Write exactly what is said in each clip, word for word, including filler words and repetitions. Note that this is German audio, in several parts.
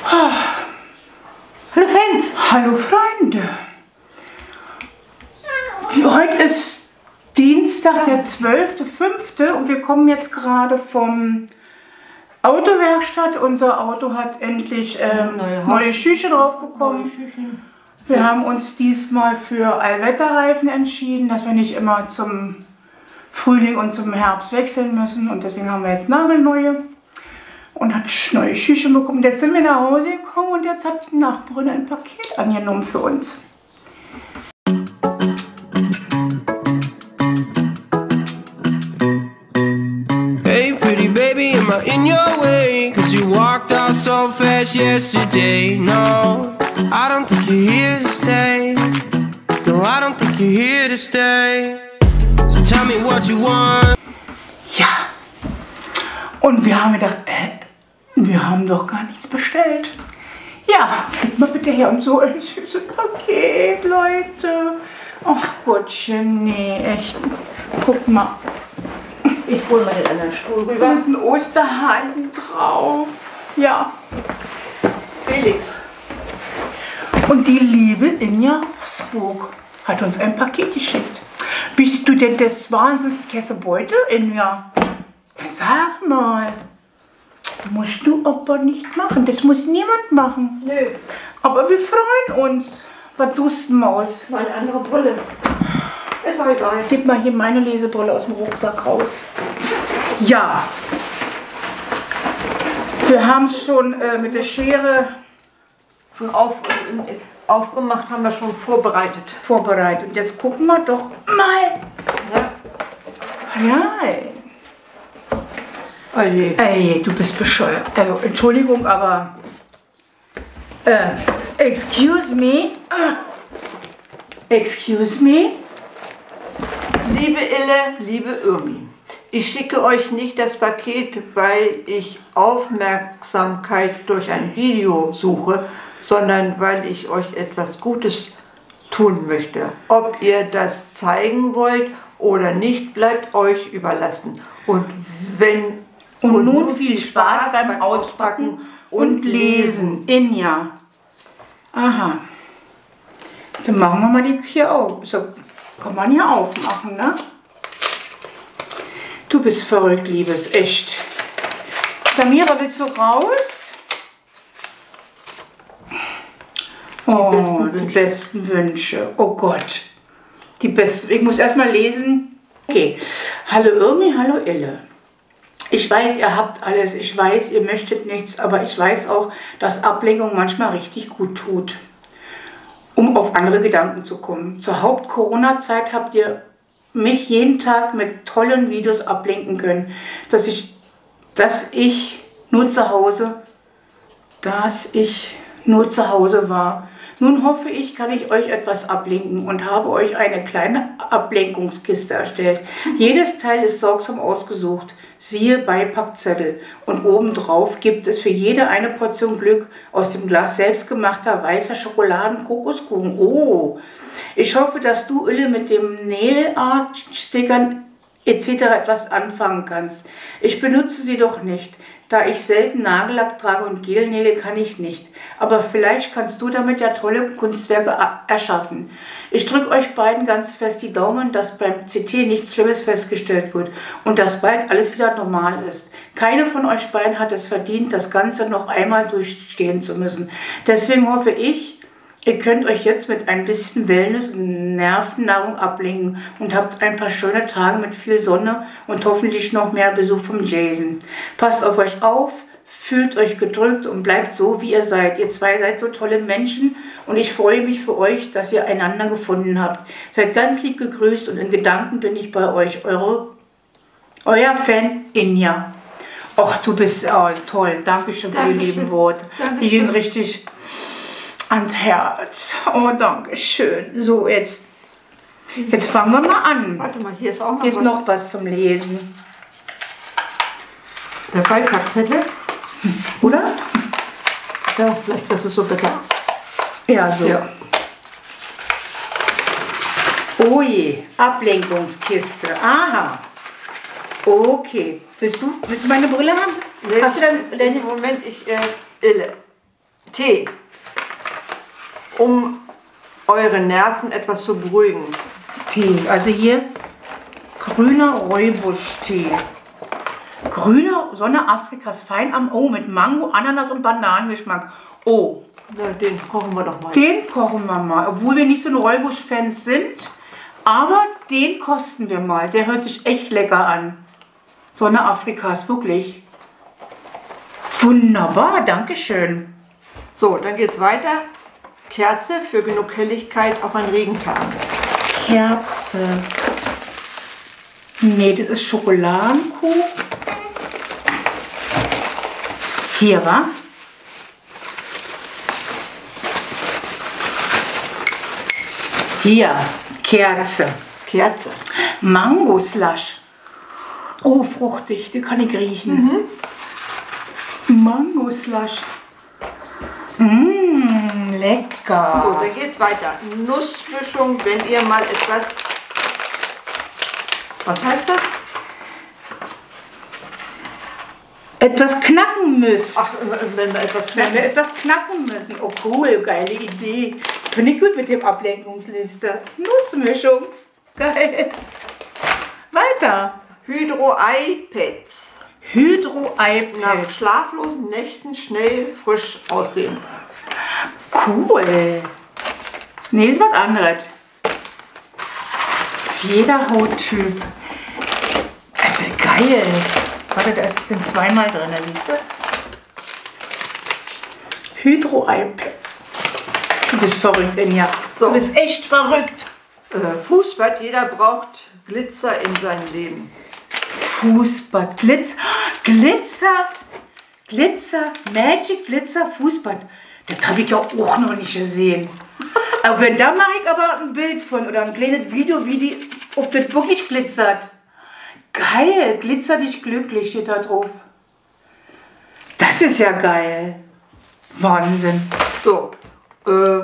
Hallo Fans! Hallo Freunde! Heute ist Dienstag, der zwölfte fünfte und wir kommen jetzt gerade vom Autowerkstatt. Unser Auto hat endlich ähm, neue, neue Schüche drauf bekommen. Wir haben uns diesmal für Allwetterreifen entschieden, dass wir nicht immer zum Frühling und zum Herbst wechseln müssen. Und deswegen haben wir jetzt nagelneue und hat neue Schüche bekommen. Jetzt sind wir nach Hause gekommen und jetzt hat die Nachbarin ein Paket angenommen für uns. Hey pretty baby, am I in your way? Cause you walked out so fast yesterday. No, I don't think you're here to stay. No, I don't think you're here to stay. So tell me what you want. Ja, und wir haben gedacht, äh, wir haben doch gar nichts bestellt. Ja, gib mal bitte her und so ein süßes Paket, Leute. Ach Gottchen, nee, echt. Guck mal. Ich hole mal den anderen Stuhl rüber. Und ein Osterhasen drauf. Ja. Felix. Und die liebe Inja Rosburg hat uns ein Paket geschickt. Bist du denn des Wahnsinns Käsebeutel, Inja? Sag mal. Musst du aber nicht machen. Das muss niemand machen. Nö. Aber wir freuen uns. Was suchst du, Maus? Meine andere Brille. Ist auch egal. Gib mal hier meine Lesebrille aus dem Rucksack raus. Ja. Wir haben es schon äh, mit der Schere Schon auf, äh, aufgemacht, haben wir schon vorbereitet. vorbereitet. Und jetzt gucken wir doch mal rein. Oh je. Ey, du bist bescheuert. Also, Entschuldigung, aber... Äh, excuse me. Excuse me. Liebe Ille, liebe Irmi, ich schicke euch nicht das Paket, weil ich Aufmerksamkeit durch ein Video suche, sondern weil ich euch etwas Gutes tun möchte. Ob ihr das zeigen wollt oder nicht, bleibt euch überlassen. Und wenn Und, und nun viel Spaß beim, beim Auspacken und Lesen. Inja. Aha. Dann machen wir mal die hier auf. So kann man hier aufmachen, ne? Du bist verrückt, Liebes, echt. Samira, willst du raus? Oh, die besten Wünsche. Die besten Wünsche. Oh Gott. Die besten. Ich muss erstmal lesen. Okay. Hallo Irmi, hallo Ille. Ich weiß, ihr habt alles. Ich weiß, ihr möchtet nichts. Aber ich weiß auch, dass Ablenkung manchmal richtig gut tut, um auf andere Gedanken zu kommen. Zur Haupt-Corona-Zeit habt ihr mich jeden Tag mit tollen Videos ablenken können, dass ich, dass ich nur zu Hause, dass ich nur zu Hause war. Nun hoffe ich, kann ich euch etwas ablenken und habe euch eine kleine Ablenkungskiste erstellt. Jedes Teil ist sorgsam ausgesucht. Siehe Beipackzettel. Und obendrauf gibt es für jede eine Portion Glück aus dem Glas selbstgemachter weißer Schokoladen-Kokoskuchen. Oh, ich hoffe, dass du, Ille, mit dem Nail Art Stickern et cetera etwas anfangen kannst. Ich benutze sie doch nicht. Da ich selten Nagellack trage und Gelnägel kann ich nicht. Aber vielleicht kannst du damit ja tolle Kunstwerke erschaffen. Ich drücke euch beiden ganz fest die Daumen, dass beim C T nichts Schlimmes festgestellt wird und dass bald alles wieder normal ist. Keine von euch beiden hat es verdient, das Ganze noch einmal durchstehen zu müssen. Deswegen hoffe ich, ihr könnt euch jetzt mit ein bisschen Wellness und Nervennahrung ablenken und habt ein paar schöne Tage mit viel Sonne und hoffentlich noch mehr Besuch vom Jason. Passt auf euch auf, fühlt euch gedrückt und bleibt so, wie ihr seid. Ihr zwei seid so tolle Menschen und ich freue mich für euch, dass ihr einander gefunden habt. Seid ganz lieb gegrüßt und in Gedanken bin ich bei euch. Eure, euer Fan Inja. Ach, du bist oh, toll. Dankeschön für die lieben Worte. Die gehen richtig ans Herz. Oh, danke schön. So, jetzt, jetzt fangen wir mal an. Warte mal, hier ist auch noch, hier ist was. noch was zum Lesen. Der Beipackzettel, oder? Ja, vielleicht das ist so besser. Ja, so. Ja. Oh je, Ablenkungskiste. Aha. Okay. Willst du, willst du meine Brille haben? Nee, Hast du dann, Moment, ich, äh, Ille. Tee, um eure Nerven etwas zu beruhigen. Tee, also hier grüner Räubusch-Tee. Grüner Sonne Afrikas, fein am O mit Mango, Ananas und Bananengeschmack. Oh. Na, den kochen wir doch mal. Den kochen wir mal, obwohl wir nicht so ein Räubusch-Fans sind. Aber den kosten wir mal. Der hört sich echt lecker an. Sonne Afrikas, wirklich. Wunderbar, dankeschön. So, dann geht's weiter. Kerze für genug Helligkeit auf einen Regentag. Kerze. Nee, das ist Schokoladenkuchen. Hier, wa? Hier, Kerze. Kerze. Mango-Slush. Oh, fruchtig, den kann ich riechen. Mhm. Mango-Slush. Mmh, lecker. So, dann geht's weiter. Nussmischung, wenn ihr mal etwas... Was heißt das? Etwas knacken müsst. Ach, wenn wir etwas Wenn wir knacken. etwas knacken müssen. Oh cool, geile Idee. Finde ich gut mit dem Ablenkungsliste. Nussmischung. Geil. Weiter. Hydro-Ei-Pads. Nach Hydro-Ei-Pads. schlaflosen Nächten schnell frisch aussehen. Cool. Nee, ist was anderes. Jeder Hauttyp. Also geil. Warte, da sind zweimal drin, siehst du? Hydro-Ei-Pads. Du bist verrückt, Inja. So. Du bist echt verrückt. Äh, Fußbad, jeder braucht Glitzer in seinem Leben. Fußbad, Glitzer, Glitzer, Glitzer, Magic Glitzer Fußbad. Das habe ich ja auch noch nicht gesehen. Aber wenn, da mache ich aber ein Bild von oder ein kleines Video, wie die, ob das wirklich glitzert. Geil, glitzer dich glücklich steht da drauf. Das ist ja geil. Wahnsinn. So, äh,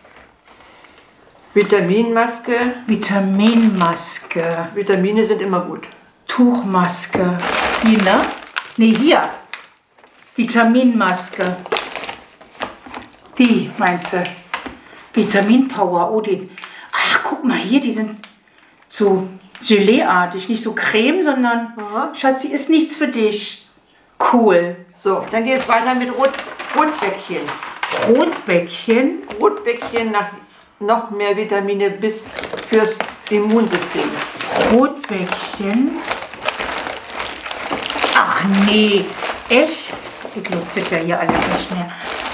Vitaminmaske. Vitaminmaske. Vitamine sind immer gut. Tuchmaske. Die, ne? Ne, hier. Vitaminmaske. Die, meinst du? Vitaminpower. Oh, die. Ach, guck mal hier, die sind so Gelee-artig. Nicht so Creme, sondern, Aha. Schatzi, ist nichts für dich. Cool. So, dann geht es weiter mit Rot Rotbäckchen. Rotbäckchen. Rotbäckchen nach noch mehr Vitamine bis fürs Immunsystem. Rotbäckchen. Ach nee, echt? Ich glaube das ja hier alles nicht mehr.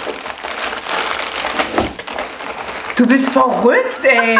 Du bist verrückt, ey.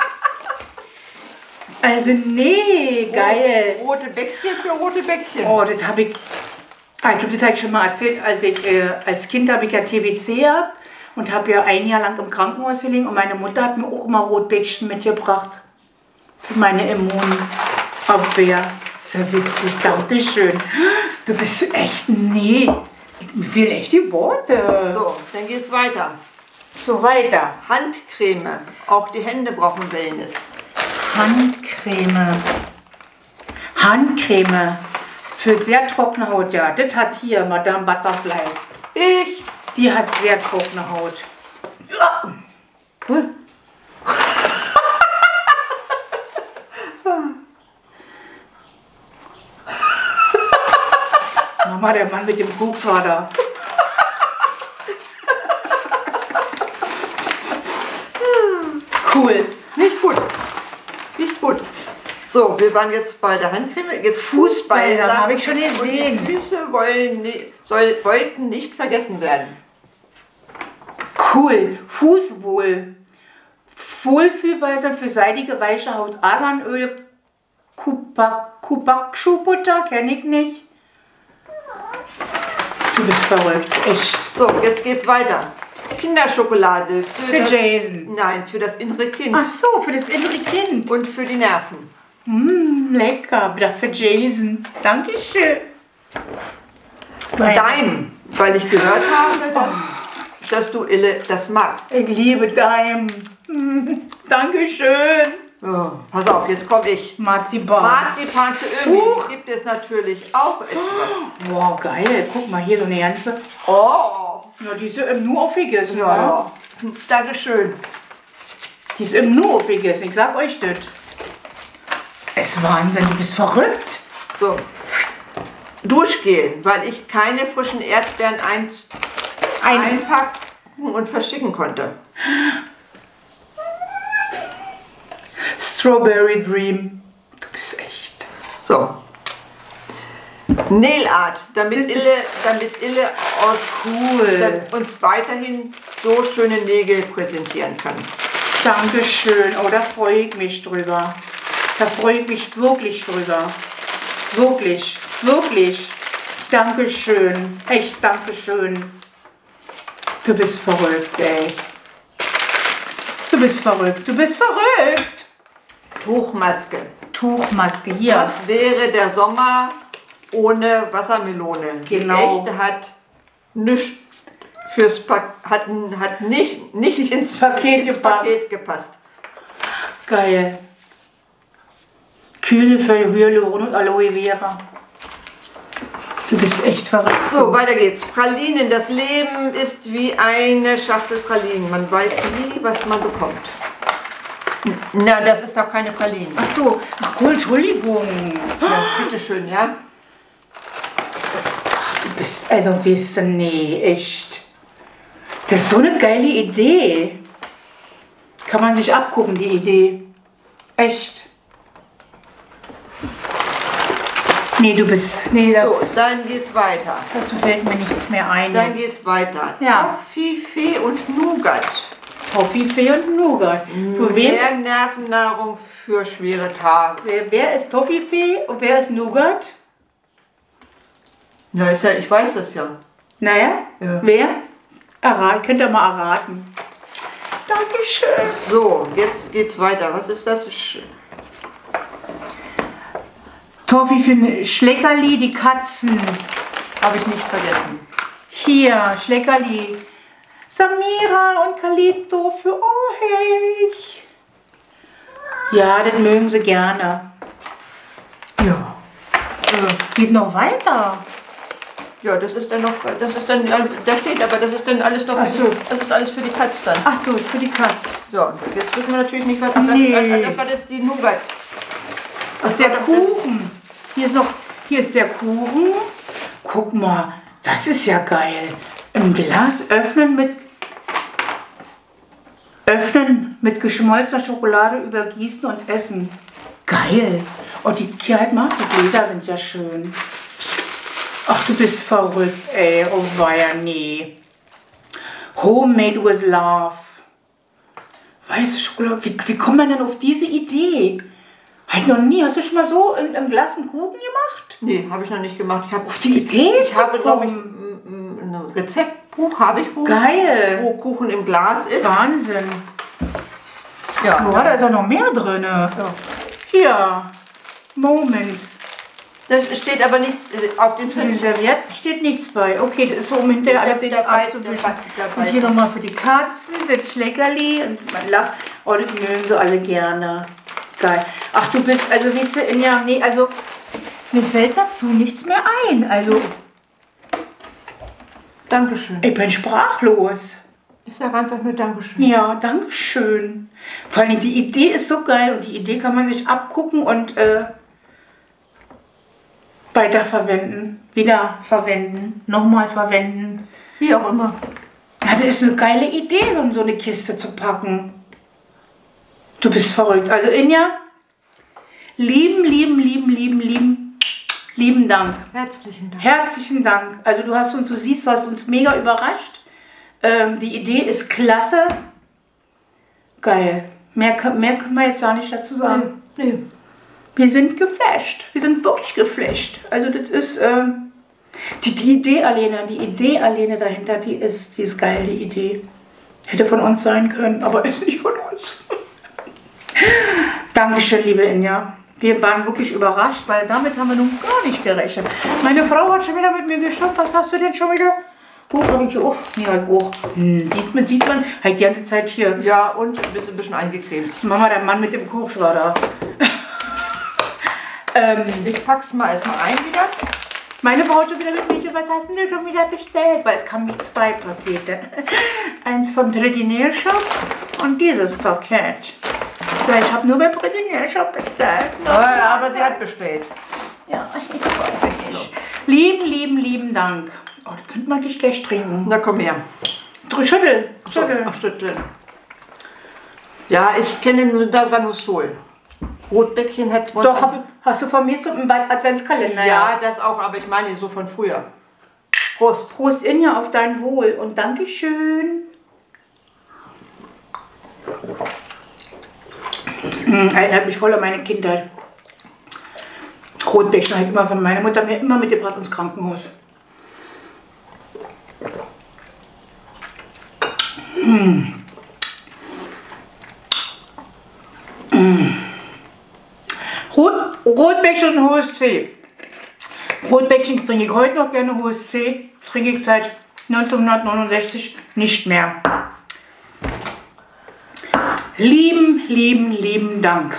Also nee, geil. Rote Bäckchen für rote Bäckchen. Oh, das habe ich, ah, ich glaube, das habe ich schon mal erzählt. Als, ich, äh, als Kind habe ich ja T B C gehabt und habe ja ein Jahr lang im Krankenhaus gelegen und meine Mutter hat mir auch mal Rotbäckchen mitgebracht. Für meine Immunabwehr. Ist ja witzig, dankeschön. Du bist echt, nee, mir fehlen echt die Worte. So, dann geht's weiter. So weiter. Handcreme. Auch die Hände brauchen Wellness. Handcreme. Handcreme. Für sehr trockene Haut, ja. Das hat hier Madame Butterfly. Ich. Die hat sehr trockene Haut. Hm? Mama, der Mann mit dem Koks war da. Cool. Nicht gut. Nicht gut. So, wir waren jetzt bei der Handcreme. Jetzt Fußbalsam, Fußbalsam. habe ich schon gesehen. Und die Füße wollen, ni- soll, wollten nicht vergessen werden. Cool. Fußwohl. Wohlfühlbalsam für seidige, weiche Haut. Arganöl. Kubakschubutter, kenne ich nicht. Du bist verrückt, echt. So, jetzt geht's weiter. Kinderschokolade für, Für das, Jason. Nein, für das innere Kind Ach so, für das innere Kind. und für die Nerven. Mm, lecker. Wieder für Jason. Dankeschön. Daim, weil ich gehört habe, dass, dass du Ille das magst. Ich liebe Daim. Mm, Dankeschön. Oh, pass auf, jetzt komme ich. Marzipan. Marzipan für Ömi Huch. gibt es natürlich auch etwas. Boah, geil. Guck mal, hier so eine ganze. Oh, Ja, die ist ja im Nu aufgegessen, Ja, ja. ja. Dankeschön. Die ist im Nu aufgegessen, ich sag euch das. Es ist Wahnsinn, du bist verrückt. So. Duschgel, weil ich keine frischen Erdbeeren ein, Ein- einpacken und verschicken konnte. Strawberry Dream. Du bist echt. So. Nail Art, damit Das Ille, ist- damit Ille aus Cool. uns weiterhin so schöne Nägel präsentieren kann. Dankeschön. Oh, da freue ich mich drüber. Da freue ich mich wirklich drüber. Wirklich, wirklich. Dankeschön. Echt, Dankeschön. Du bist verrückt, ey. Du bist verrückt, du bist verrückt. Tuchmaske. Tuchmaske hier. Was wäre der Sommer ohne Wassermelone? Genau. Die echte hat nichts fürs pa hat, hat nicht, nicht ins Paket ins gepasst. Paket gepasst. Geil. Kühle für Hyaluron und Aloe Vera. Du bist echt verrückt. So, weiter geht's. Pralinen. Das Leben ist wie eine Schachtel Pralinen. Man weiß nie, was man bekommt. Na, das ist doch keine Pralinen. Ach so, ach cool, Entschuldigung. Ja, bitteschön, ja. Du bist, also bist du, nee, echt. Das ist so eine geile Idee. Kann man sich abgucken, die Idee. Echt. Nee, du bist, nee, das, So, dann geht's weiter. dazu fällt mir nichts mehr ein. Dann jetzt. geht's weiter. Ja. Toffifee und Nougat. Toffifee und Nougat. Für wen? Mehr Nervennahrung für schwere Tage. Wer, wer ist Toffifee und wer ist Nougat? Ja, ist ja, ich weiß das ja. Naja, Ja. wer? Errat, könnt ihr mal erraten. Dankeschön. So, jetzt geht's weiter. Was ist das? Sch Toffifee, Schleckerli, die Katzen. Habe ich nicht vergessen. Hier, Schleckerli. Samira und Kalito für euch. Ja, das mögen sie gerne. Ja. Geht noch weiter. Ja, das ist dann noch, das ist dann, da steht aber, das ist dann alles noch, Ach so. das ist alles für die Katz dann. Ach so, für die Katz. Ja, und jetzt wissen wir natürlich nicht, was, ach, das, Nee. das, das war das die Nougat. Ach, Das der war doch Kuchen. Hier ist noch, hier ist der Kuchen. Guck mal, das ist ja geil. Im Glas öffnen mit, öffnen mit geschmolzener Schokolade übergießen und essen. Geil. Und die, hier halt mal, die Gläser sind ja schön. Ach, du bist verrückt, ey. Oh weia, nee. Homemade with love. Weiße Schokolade. Wie, wie kommt man denn auf diese Idee? Halt noch nie. Hast du schon mal so in, im Glas einen Kuchen gemacht? Nee, habe ich noch nicht gemacht. Ich habe Auf die Idee ich zu habe, glaube ich, kommen. ein ein- ein Rezeptbuch habe ich, wo, Geil. wo Kuchen im Glas ist. Wahnsinn. Ja, Oh, da ist auch noch mehr drin. ja. Hier. Moments. Das steht aber nichts äh, auf den Für den Zettel. Servietten steht nichts bei. Okay, das ist so, um hinterher Der- alles der Ball- abzuwischen. der Ball- der Und Ball. hier nochmal für die Katzen, das Schleckerli. Und man lacht. Oh, das mögen sie alle gerne. Geil. Ach, du bist, also, weißt du, ja, nee, also, mir fällt dazu nichts mehr ein. Also, Dankeschön. ich bin sprachlos. Ich sage einfach nur Dankeschön. Ja, danke schön. Vor allem, die Idee ist so geil und die Idee kann man sich abgucken und äh, weiterverwenden, wieder verwenden, nochmal verwenden. Wie auch immer. Ja, das ist eine geile Idee, so, so eine Kiste zu packen. Du bist verrückt. Also Inja, lieben, lieben, lieben, lieben, lieben, lieben Dank. Herzlichen Dank. Herzlichen Dank. Also du hast uns, du siehst, du hast uns mega überrascht. Ähm, die Idee ist klasse. Geil. Mehr, kann- mehr können wir jetzt gar nicht dazu sagen. Nee, nee. Wir sind geflasht. Wir sind wirklich geflasht. Also das ist ähm, die, die Idee alleine, die Idee alleine dahinter, die ist, die ist geil, die Idee. Hätte von uns sein können, aber ist nicht von uns. Dankeschön, liebe Inja. Wir waren wirklich überrascht, weil damit haben wir nun gar nicht gerechnet. Meine Frau hat schon wieder mit mir geschaut. Was hast du denn schon wieder? Hoch habe ich hier auch. Nee, halt hoch. Hm, sieht man, sieht man. Halt die ganze Zeit hier. Ja, und ein bisschen, ein bisschen eingecremt. Mama, der Mann mit dem Koks war da. ähm, Ich pack's mal erstmal ein wieder. Meine Frau schon wieder mit mir, was hast du denn schon wieder bestellt? Weil es kamen mir zwei Pakete. Eins vom Tredinär Shop und dieses Paket. So, ich habe nur beim Tredinär Shop bestellt. Ja, ja, aber sie hat bestellt. Ja, ich freue mich. Lieben, lieben, lieben Dank. Oh, das könnte man nicht schlecht trinken. Na komm her. Schütteln, schütteln. Ach, schütteln. Ja, ich kenne nur das Anustol. Rotbäckchen hätte es wohl. Doch, hab, hast du von mir zum Adventskalender? Ja, das auch, aber ich meine so von früher. Prost. Prost, Inja, auf dein Wohl und Dankeschön. Hm, erinnert mich voll an meine Kindheit. Rotbäckchen habe ich immer von meiner Mutter mir immer mitgebracht ins Krankenhaus. Hm. Hm. Rot, Rotbäckchen und hohes C. Rotbäckchen trinke ich heute noch gerne, hohes C trinke ich seit neunzehnhundertneunundsechzig nicht mehr. Lieben, lieben, lieben Dank.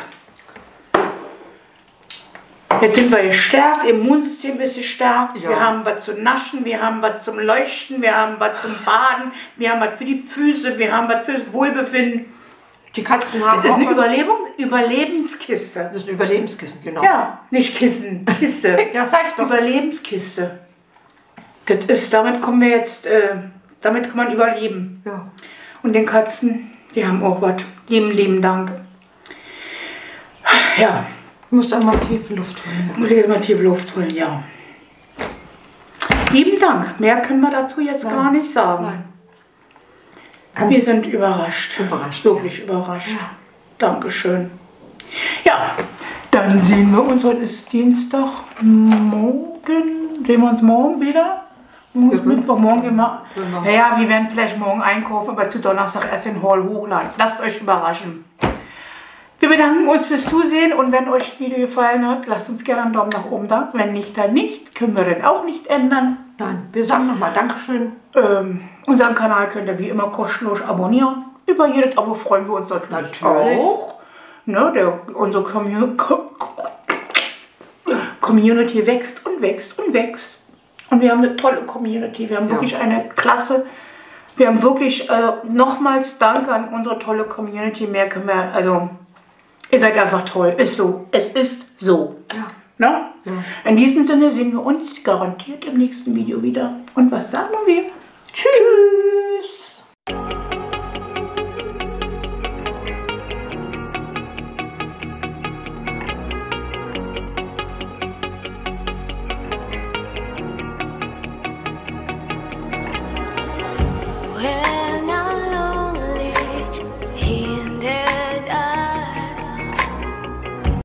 Jetzt sind wir gestärkt, Immunsystem ist gestärkt, ja. Wir haben was zu naschen, wir haben was zum Leuchten, wir haben was zum Baden, wir haben was für die Füße, wir haben was fürs Wohlbefinden. Die Katzen haben das ist eine Überlebung, Überlebenskiste. Das ist ein Überlebenskissen, genau. Ja, nicht Kissen, Kiste. Ja, sag ich doch. Überlebenskiste. Das ist, damit kommen wir jetzt, äh, damit kann man überleben. Ja. Und den Katzen, die haben auch was. Lieben, lieben Dank. Ja. Ich muss dann mal tiefe Luft holen. Muss ich jetzt mal tiefe Luft holen, ja. Lieben Dank. Mehr können wir dazu jetzt Nein. gar nicht sagen. Nein. Wir sind überrascht. Überrascht. Wirklich ja. überrascht. Ja. Dankeschön. Ja, dann sehen wir uns. Heute ist Dienstag. Morgen. Sehen wir uns morgen wieder. Morgen ist Mittwoch. Morgen gehen wir. Naja, wir werden vielleicht morgen einkaufen, aber zu Donnerstag erst den Haul hochladen. Lasst euch überraschen. Wir bedanken uns fürs Zusehen und wenn euch das Video gefallen hat, lasst uns gerne einen Daumen nach oben da. Wenn nicht, dann nicht. Können wir den auch nicht ändern. Nein, wir sagen nochmal Dankeschön. Ähm, unseren Kanal könnt ihr wie immer kostenlos abonnieren. Über jedes Abo freuen wir uns natürlich, natürlich. auch. Ne, der, unsere Commu Community wächst und wächst und wächst. Und wir haben eine tolle Community. Wir haben ja. wirklich eine klasse. Wir haben wirklich äh, nochmals Dank an unsere tolle Community. Mehr können wir, also ihr seid einfach toll. Ist so. Es ist so. Ja. Ne? Ja. In diesem Sinne sehen wir uns garantiert im nächsten Video wieder. Und was sagen wir? Tschüss! Well